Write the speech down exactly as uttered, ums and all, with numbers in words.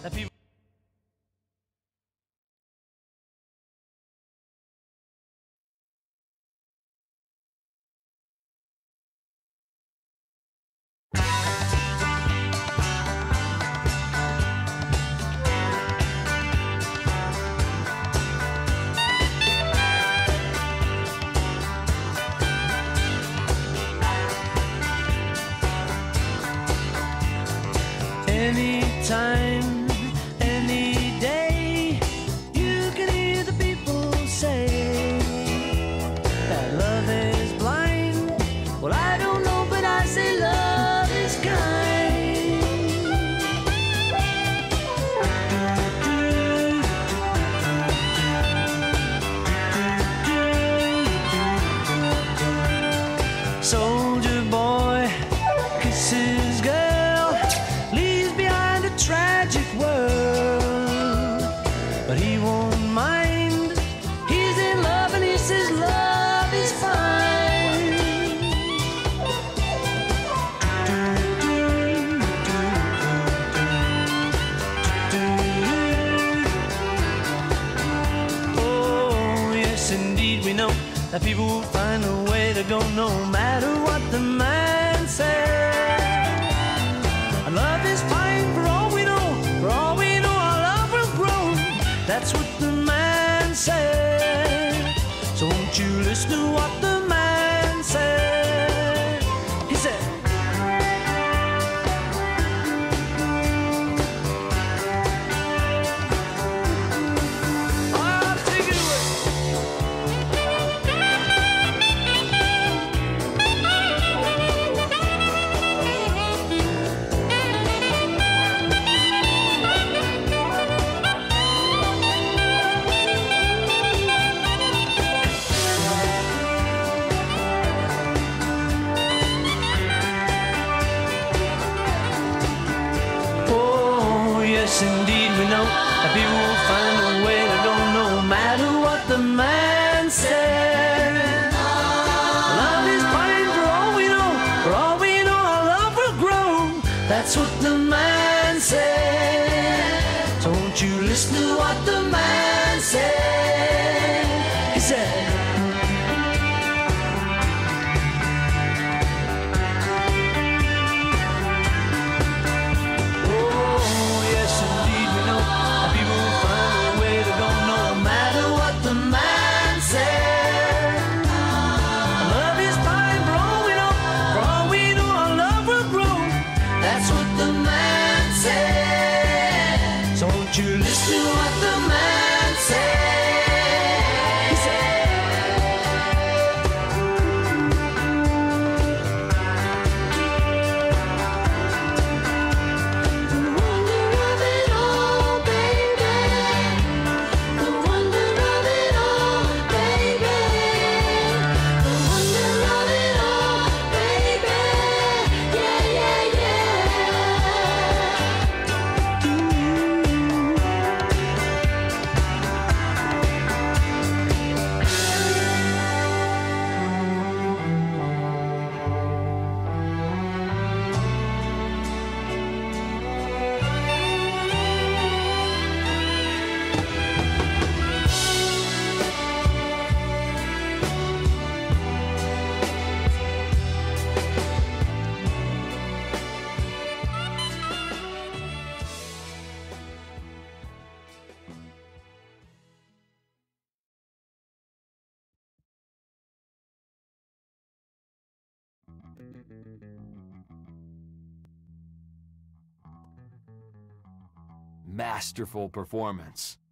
that people anytime, any day, you can hear the people say that love is blind. Well, I don't know, but I say love is kind. Soldier boy kisses girl, tragic world, but he won't mind. He's in love and he says love is fine. Oh, yes, indeed, we know that people will find a way to go no matter what the man says. Love is fine for all we know. For all we know, our love will grow. That's what the man said. So won't you listen to what the man said? He said, oh, take it away. Yes, indeed, we know that people will find a way to go no matter what the man said. Love is fine for all we know. For all we know, our love will grow. That's what the man said. So won't you listen to what the man said? He said, you listen to what the man said. He said, the wonder of it all, baby. The wonder of it all, baby. The wonder of it all, baby. Yeah, yeah, yeah. Masterful performance.